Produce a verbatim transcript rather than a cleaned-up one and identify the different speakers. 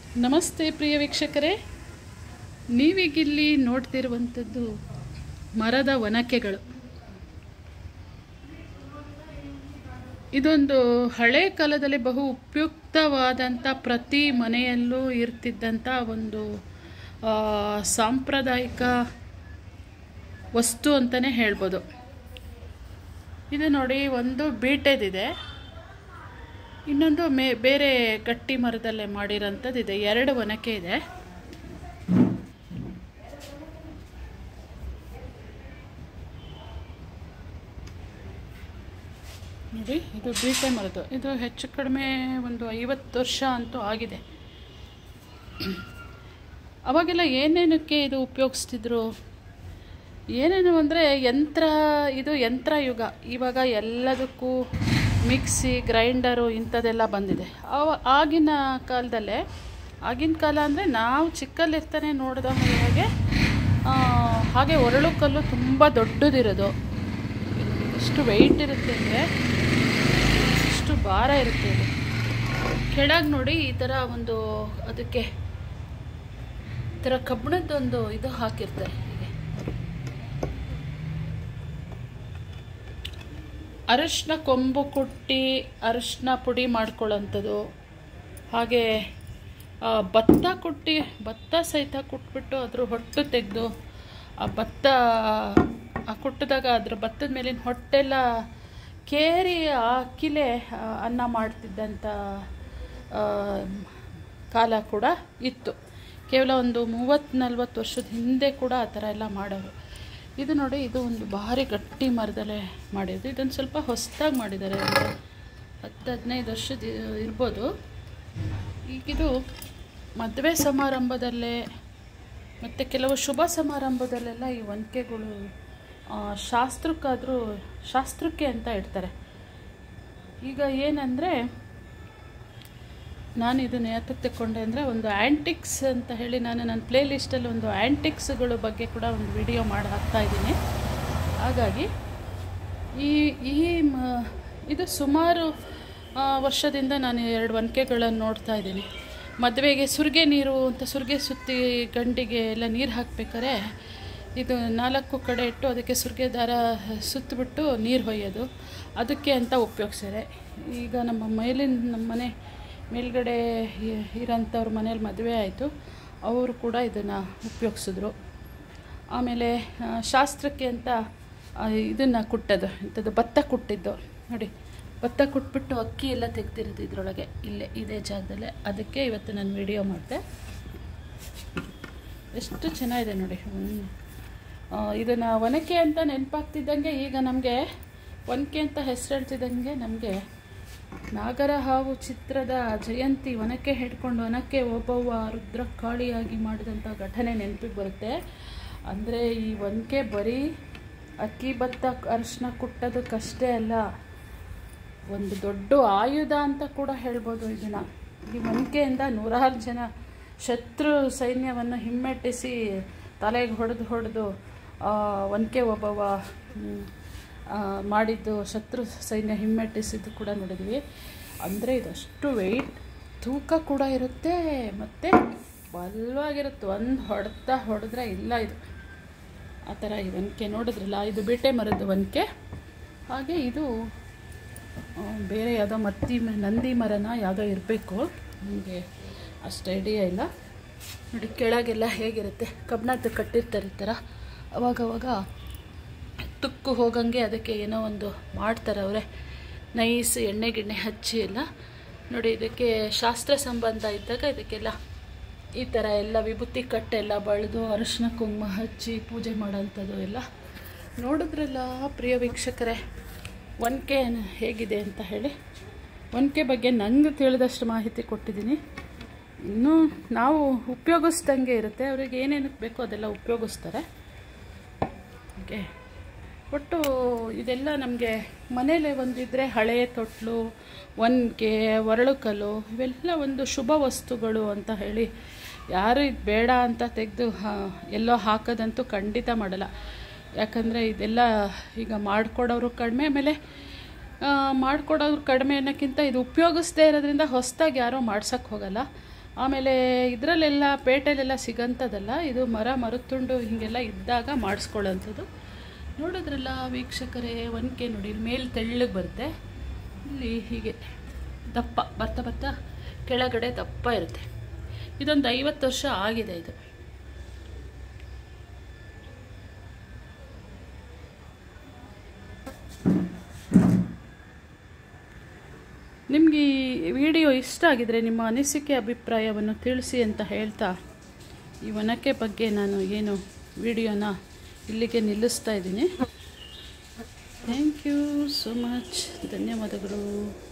Speaker 1: ನಮಸ್ತೆ ಪ್ರಿಯ ವೀಕ್ಷಕರೇ, ನೀವೀಗಿಲ್ಲಿ ನೋಡ್ತಿರುವಂಥದ್ದು ಮರದ ಒನಕೆಗಳು. ಇದೊಂದು ಹಳೆ ಕಾಲದಲ್ಲಿ ಬಹು ಉಪಯುಕ್ತವಾದಂಥ, ಪ್ರತಿ ಮನೆಯಲ್ಲೂ ಇರ್ತಿದ್ದಂಥ ಒಂದು ಸಾಂಪ್ರದಾಯಿಕ ವಸ್ತು ಅಂತಲೇ ಹೇಳ್ಬೋದು. ಇದು ನೋಡಿ, ಒಂದು ಬೀಟೆದಿದೆ, ಇನ್ನೊಂದು ಮೇ ಬೇರೆ ಗಟ್ಟಿ ಮರದಲ್ಲೇ ಮಾಡಿರೋಂಥದ್ದು ಇದೆ. ಎರಡು ಒನಕೆ ಇದೆ. ನೋಡಿ, ಇದು ಬೀಟೆ ಮರದ್ದು. ಇದು ಹೆಚ್ಚು ಕಡಿಮೆ ಒಂದು ಐವತ್ತು ವರ್ಷ ಅಂತೂ ಆಗಿದೆ. ಅವಾಗೆಲ್ಲ ಏನೇನಕ್ಕೆ ಇದು ಉಪಯೋಗಿಸ್ತಿದ್ರು, ಏನೇನು ಅಂದರೆ ಯಂತ್ರ, ಇದು ಯಂತ್ರ ಯುಗ. ಇವಾಗ ಎಲ್ಲದಕ್ಕೂ ಮಿಕ್ಸಿ, ಗ್ರೈಂಡರು ಇಂಥದ್ದೆಲ್ಲ ಬಂದಿದೆ. ಅವ ಆಗಿನ ಕಾಲದಲ್ಲೇ, ಆಗಿನ ಕಾಲ ಅಂದರೆ ನಾವು ಚಿಕ್ಕಲ್ಲಿರ್ತಾನೆ ನೋಡಿದ ಹಾಗೆ ಹಾಗೆ ಒರಳು ಕಲ್ಲು ತುಂಬ ದೊಡ್ಡದಿರೋದು. ಎಷ್ಟು ವೆಯ್ಟ್ ಇರುತ್ತೆ ಅಂದರೆ ಎಷ್ಟು ಭಾರ ಇರುತ್ತೆ. ಇದು ಕೆಳಗೆ ನೋಡಿ, ಈ ಥರ ಒಂದು ಅದಕ್ಕೆ ಈ ಥರ ಕಬ್ಬಿಣದ್ದೊಂದು ಇದು ಹಾಕಿರ್ತಾರೆ. ಅರಶಿನ ಕೊಂಬು ಕುಟ್ಟಿ ಅರಶಿನ ಪುಡಿ ಮಾಡ್ಕೊಳ್ಳೋಂಥದ್ದು. ಹಾಗೆ ಭತ್ತ ಕುಟ್ಟಿ, ಭತ್ತ ಸಹಿತ ಕುಟ್ಬಿಟ್ಟು ಅದ್ರ ಹೊಟ್ಟು ತೆಗೆದು ಆ ಭತ್ತ ಆ ಕುಟ್ಟಿದಾಗ ಅದ್ರ ಭತ್ತದ ಮೇಲಿನ ಹೊಟ್ಟೆಲ್ಲ ಕೇರಿ ಅಕ್ಕಿಲೇ ಅನ್ನ ಮಾಡ್ತಿದ್ದಂಥ ಕಾಲ ಕೂಡ ಇತ್ತು. ಕೇವಲ ಒಂದು ಮೂವತ್ತು ನಲ್ವತ್ತು ವರ್ಷದ ಹಿಂದೆ ಕೂಡ ಆ ಥರ ಎಲ್ಲ ಮಾಡೋರು. ಇದು ನೋಡಿ, ಇದು ಒಂದು ಭಾರಿ ಗಟ್ಟಿ ಮರದಲ್ಲೇ ಮಾಡಿದ್ದು. ಇದೊಂದು ಸ್ವಲ್ಪ ಹೊಸದಾಗಿ ಮಾಡಿದ್ದಾರೆ, ಒಂದು ಹತ್ತು ಹದಿನೈದು ವರ್ಷದ ಇರ್ಬೋದು. ಈಗಿದು ಮದುವೆ ಸಮಾರಂಭದಲ್ಲೇ ಮತ್ತು ಕೆಲವು ಶುಭ ಸಮಾರಂಭದಲ್ಲೆಲ್ಲ ಈ ಒನಕೆಗಳು ಶಾಸ್ತ್ರಕ್ಕಾದರೂ ಶಾಸ್ತ್ರಕ್ಕೆ ಅಂತ ಇಡ್ತಾರೆ. ಈಗ ಏನಂದರೆ, ನಾನು ಇದನ್ನು ಯಾತಕ್ಕೆ ತಗೊಂಡೆ ಅಂದರೆ, ಒಂದು ಆ್ಯಂಟಿಕ್ಸ್ ಅಂತ ಹೇಳಿ ನಾನು ನನ್ನ ಪ್ಲೇ ಲಿಸ್ಟಲ್ಲಿ ಒಂದು ಆ್ಯಂಟಿಕ್ಸ್ಗಳ ಬಗ್ಗೆ ಕೂಡ ಒಂದು ವಿಡಿಯೋ ಮಾಡಿ ಹಾಕ್ತಾಯಿದ್ದೀನಿ. ಹಾಗಾಗಿ ಈ ಈ ಮ ಇದು ಸುಮಾರು ವರ್ಷದಿಂದ ನಾನು ಎರಡು ಒನಕೆಗಳನ್ನು ನೋಡ್ತಾ ಇದ್ದೀನಿ. ಮದುವೆಗೆ ಸುರಿಗೆ ನೀರು ಅಂತ, ಸುರಿಗೆ ಸುತ್ತಿ ಗಂಡಿಗೆ ಎಲ್ಲ ನೀರು ಹಾಕ್ಬೇಕಾದ್ರೆ ಇದು ನಾಲ್ಕು ಕಡೆ ಇಟ್ಟು ಅದಕ್ಕೆ ಸುರಿಗೆ ದಾರ ಸುತ್ತಿಬಿಟ್ಟು ನೀರು ಹೊಯ್ಯೋದು, ಅದಕ್ಕೆ ಅಂತ ಉಪಯೋಗಿಸ್ತಾರೆ. ಈಗ ನಮ್ಮ ಮೇಲಿನ ನಮ್ಮ ಮನೆ ಮೇಲ್ಗಡೆ ಇರೋಂಥವ್ರ ಮನೇಲಿ ಮದುವೆ ಆಯಿತು, ಅವರು ಕೂಡ ಇದನ್ನು ಉಪಯೋಗಿಸಿದ್ರು. ಆಮೇಲೆ ಶಾಸ್ತ್ರಕ್ಕೆ ಅಂತ ಇದನ್ನು ಕುಟ್ಟೋದು, ಇಂಥದ್ದು ಭತ್ತ ಕುಟ್ಟಿದ್ದು ನೋಡಿ, ಭತ್ತ ಕುಟ್ಬಿಟ್ಟು ಅಕ್ಕಿ ಎಲ್ಲ ತೆಗ್ದಿರೋದು ಇದರೊಳಗೆ, ಇಲ್ಲೇ ಇದೇ ಜಾಗದಲ್ಲೇ. ಅದಕ್ಕೆ ಇವತ್ತು ನಾನು ವಿಡಿಯೋ ಮಾಡಿದೆ. ಎಷ್ಟು ಚೆನ್ನಾಗಿದೆ ನೋಡಿ. ಇದನ್ನು ಒನಕೆ ಅಂತ ನೆನಪಾಗ್ತಿದ್ದಂಗೆ, ಈಗ ನಮಗೆ ಒನಕೆ ಅಂತ ಹೆಸರು ಹೇಳ್ತಿದ್ದಂಗೆ ನಮಗೆ ನಾಗರ ಹಾವು ಚಿತ್ರದ ಜಯಂತಿ ಒನಕೆ ಹಿಡ್ಕೊಂಡು ಒನಕೆ ಓಬವ್ವ ರುದ್ರ ಕಾಳಿಯಾಗಿ ಮಾಡಿದಂಥ ಘಟನೆ ನೆನಪಿಗೆ ಬರುತ್ತೆ. ಅಂದರೆ ಈ ಒನಕೆ ಬರೀ ಅಕ್ಕಿ ಭತ್ತ ಅರಿಶಿನ ಕುಟ್ಟೋದಕ್ಕಷ್ಟೇ ಅಲ್ಲ, ಒಂದು ದೊಡ್ಡ ಆಯುಧ ಅಂತ ಕೂಡ ಹೇಳ್ಬೋದು ಇದನ್ನು. ಈ ಒನಕೆಯಿಂದ ನೂರಾರು ಜನ ಶತ್ರು ಸೈನ್ಯವನ್ನು ಹಿಮ್ಮೆಟ್ಟಿಸಿ ತಲೆಗೆ ಹೊಡೆದು ಹೊಡೆದು ಒನಕೆ ಓಬವ್ವ ಮಾಡಿದ್ದು, ಶತ್ರು ಸೈನ್ಯ ಹಿಮ್ಮೆಟ್ಟಿಸಿದ್ದು ಕೂಡ ನೋಡಿದ್ವಿ. ಅಂದರೆ ಇದಷ್ಟು ವೆಯ್ಟ್, ತೂಕ ಕೂಡ ಇರುತ್ತೆ ಮತ್ತು ಬಲವಾಗಿರುತ್ತೆ. ಒಂದು ಹೊಡೆತ ಹೊಡೆದ್ರೆ ಇಲ್ಲ ಇದು ಆ ಥರ. ಈ ಒನಕೆ ನೋಡಿದ್ರಲ್ಲ, ಇದು ಬೀಟೆ ಮರದ ಒನಕೆ. ಹಾಗೆ ಇದು ಬೇರೆ ಯಾವುದೋ ಮತ್ತಿ ನಂದಿ ಮರನ ಯಾವುದೋ ಇರಬೇಕು, ನನಗೆ ಅಷ್ಟು ಐಡಿಯಾ ಇಲ್ಲ. ನೋಡಿ ಕೆಳಗೆಲ್ಲ ಹೇಗಿರುತ್ತೆ, ಕಬ್ಬಿಣದ್ದು ಕಟ್ಟಿರ್ತಾರೆ ಈ ಥರ. ಅವಾಗವಾಗ ತುಕ್ಕು ಹೋಗಂಗೆ ಅದಕ್ಕೆ ಏನೋ ಒಂದು ಮಾಡ್ತಾರೆ ಅವರೇ, ನೈಸ್ ಎಣ್ಣೆ ಗಿಣ್ಣೆ ಹಚ್ಚಿ ಎಲ್ಲ. ನೋಡಿ, ಇದಕ್ಕೆ ಶಾಸ್ತ್ರ ಸಂಬಂಧ ಇದ್ದಾಗ ಇದಕ್ಕೆಲ್ಲ ಈ ಥರ ಎಲ್ಲ ವಿಭೂತಿ ಕಟ್ಟೆಲ್ಲ ಬಳಿದು ಅರಿಶಿನ ಕುಂಕುಮ ಹಚ್ಚಿ ಪೂಜೆ ಮಾಡೋಂಥದ್ದು ಎಲ್ಲ. ನೋಡಿದ್ರಲ್ಲ ಪ್ರಿಯ ವೀಕ್ಷಕರೇ, ಒನಕೆ ಹೇಗಿದೆ ಅಂತ ಹೇಳಿ. ಒನಕೆ ಬಗ್ಗೆ ನನಗೆ ತಿಳಿದಷ್ಟು ಮಾಹಿತಿ ಕೊಟ್ಟಿದ್ದೀನಿ. ಇನ್ನೂ ನಾವು ಉಪಯೋಗಿಸ್ದಂಗೆ ಇರುತ್ತೆ, ಅವ್ರಿಗೆ ಏನೇನಕ್ಕೆ ಬೇಕೋ ಅದೆಲ್ಲ ಉಪಯೋಗಿಸ್ತಾರೆ. ಓಕೆ, ಒಟ್ಟು ಇದೆಲ್ಲ ನಮಗೆ ಮನೇಲೆ ಒಂದಿದ್ದರೆ ಹಳೆಯ ತೊಟ್ಲು, ಒನಕೆ, ಒರಳು ಕಲ್ಲು ಇವೆಲ್ಲ ಒಂದು ಶುಭ ವಸ್ತುಗಳು ಅಂತ ಹೇಳಿ ಯಾರು ಇದು ಬೇಡ ಅಂತ ತೆಗೆದು ಎಲ್ಲೋ ಹಾಕೋದಂತೂ ಖಂಡಿತ ಮಾಡಲ್ಲ. ಯಾಕಂದರೆ ಇದೆಲ್ಲ ಈಗ ಮಾಡಿಕೊಡೋರು ಕಡಿಮೆ, ಆಮೇಲೆ ಮಾಡಿಕೊಡೋರು ಕಡಿಮೆ ಅನ್ನೋಕ್ಕಿಂತ ಇದು ಉಪಯೋಗಿಸದೇ ಇರೋದ್ರಿಂದ ಹೊಸದಾಗಿ ಯಾರೂ ಮಾಡ್ಸೋಕ್ಕೆ ಹೋಗಲ್ಲ. ಆಮೇಲೆ ಇದರಲ್ಲೆಲ್ಲ ಪೇಟೆಲೆಲ್ಲ ಸಿಗೋಂಥದ್ದಲ್ಲ, ಇದು ಮರ ಮರತುಂಡು ಹೀಗೆಲ್ಲ ಇದ್ದಾಗ ಮಾಡಿಸ್ಕೊಳ್ಳೋಂಥದ್ದು. ನೋಡಿದ್ರಲ್ಲ ವೀಕ್ಷಕರೇ, ಒನಕೆ ನೋಡಿ ಇಲ್ಲಿ ಮೇಲೆ ತೆಳ್ಳಗೆ ಬರುತ್ತೆ, ಇಲ್ಲಿ ಹೀಗೆ ದಪ್ಪ ಬರ್ತಾ ಬರ್ತಾ ಕೆಳಗಡೆ ದಪ್ಪ ಇರುತ್ತೆ. ಇದೊಂದು ಐವತ್ತು ವರ್ಷ ಆಗಿದೆ ಇದು. ನಿಮಗೆ ಈ ವಿಡಿಯೋ ಇಷ್ಟ ಆಗಿದರೆ ನಿಮ್ಮ ಅನಿಸಿಕೆ ಅಭಿಪ್ರಾಯವನ್ನು ತಿಳಿಸಿ ಅಂತ ಹೇಳ್ತಾ ಈ ಒನಕೆ ಬಗ್ಗೆ ನಾನು ಏನು ವಿಡಿಯೋನ ಇಲ್ಲಿಗೆ ನಿಲ್ಲಿಸ್ತಾ ಇದ್ದೀನಿ. Thank you so much. ಧನ್ಯವಾದಗಳು.